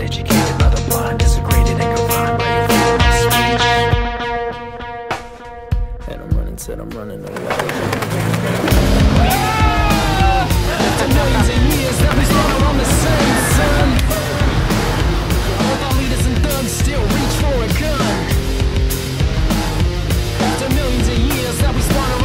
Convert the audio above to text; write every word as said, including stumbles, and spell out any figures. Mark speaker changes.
Speaker 1: educated by the blind, desecrated and confined by your freedom of speech. And I'm running, said I'm running away.
Speaker 2: After millions of years that we struggle on the same sun, all our leaders and thugs still reach for a gun. After millions of years that we spawn